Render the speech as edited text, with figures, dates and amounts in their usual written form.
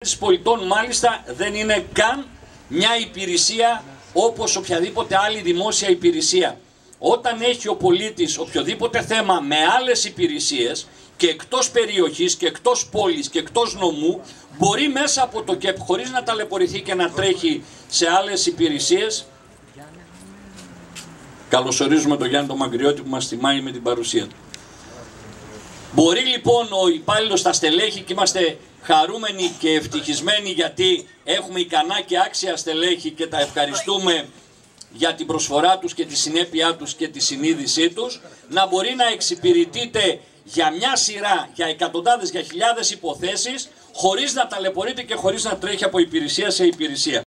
της πολιτών μάλιστα δεν είναι καν μια υπηρεσία όπως οποιαδήποτε άλλη δημόσια υπηρεσία. Όταν έχει ο πολίτης οποιοδήποτε θέμα με άλλες υπηρεσίες και εκτός περιοχής και εκτός πόλης και εκτός νομού, μπορεί μέσα από το ΚΕΠ, χωρίς να ταλαιπωρηθεί και να τρέχει σε άλλες υπηρεσίες. Καλωσορίζουμε τον Γιάννη τον Μαγκριώτη που μας τιμάει με την παρουσία του. Μπορεί λοιπόν ο υπάλληλος στα στελέχη, και είμαστε χαρούμενοι και ευτυχισμένοι γιατί έχουμε ικανά και άξια στελέχη και τα ευχαριστούμε για την προσφορά τους και τη συνέπειά τους και τη συνείδησή τους, να μπορεί να εξυπηρετείται για μια σειρά, για εκατοντάδες, για χιλιάδες υποθέσεις, χωρίς να ταλαιπωρείται και χωρίς να τρέχει από υπηρεσία σε υπηρεσία.